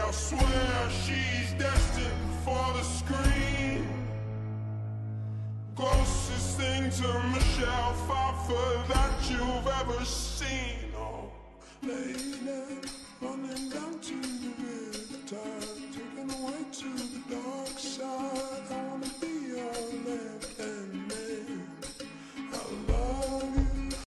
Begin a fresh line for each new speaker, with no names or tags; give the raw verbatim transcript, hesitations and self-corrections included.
I swear she's destined for the screen. Closest thing to Michelle Pfeiffer that you've ever seen. Oh, baby.